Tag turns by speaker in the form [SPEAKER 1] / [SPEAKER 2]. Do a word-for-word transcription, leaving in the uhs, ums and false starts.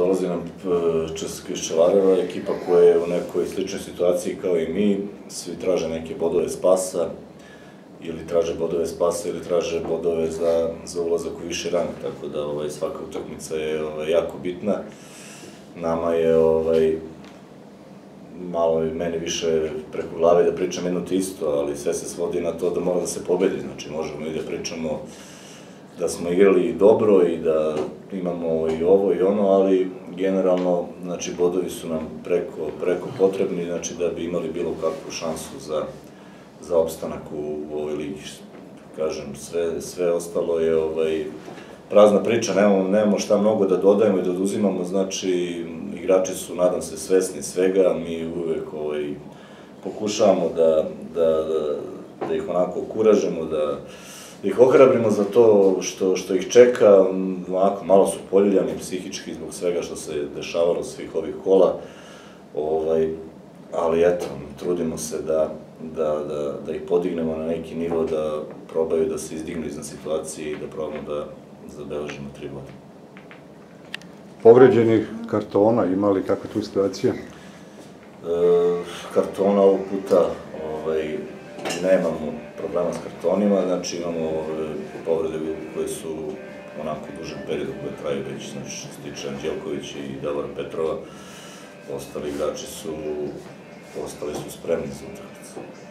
[SPEAKER 1] Dolazi nam Česka iz Čelareva, ekipa koja je u nekoj sličnoj situaciji kao i mi, svi traže neke bodove spasa, ili traže bodove spasa ili traže bodove za, za ulazak u viši rang, tako da ovaj, svaka utakmica je ovaj, jako bitna. Nama je ovaj, malo i meni više preko glave da pričam jedno te isto, ali sve se svodi na to da mora da se pobedi, znači možemo i da pričamo da smo igrali dobro i da imamo i ovo i ono, ali generalno, znači, bodovi su nam preko, preko potrebni, znači, da bi imali bilo kakvu šansu za, za opstanak u, u ovoj ligi. Kažem, sve, sve ostalo je ovaj, prazna priča, nemamo, nemamo šta mnogo da dodajemo i da oduzimamo, znači, igrači su, nadam se, svesni svega, mi uvek ovaj, pokušavamo da, da, da, da ih onako okuražemo, da ih ohrabrimo za to što, što ih čeka, onako, malo su poljuljani psihički zbog svega što se dešavalo svih ovih kola, ovaj, ali eto, trudimo se da, da, da, da ih podignemo na neki nivo, da probaju da se izdignu iznad situacije i da probamo da zabeležimo tri boda.
[SPEAKER 2] Povređenih kartona, imali kakva tu situacija?
[SPEAKER 1] E, kartona ovog puta ovaj, nemamo problema s kartonima, znači imamo ove povrede koje su onako u dužem periodu koje traju već, znači što se tiče Anđelkovića i Davora Petrova, ostali igrači su, ostali su spremni za utakmicu.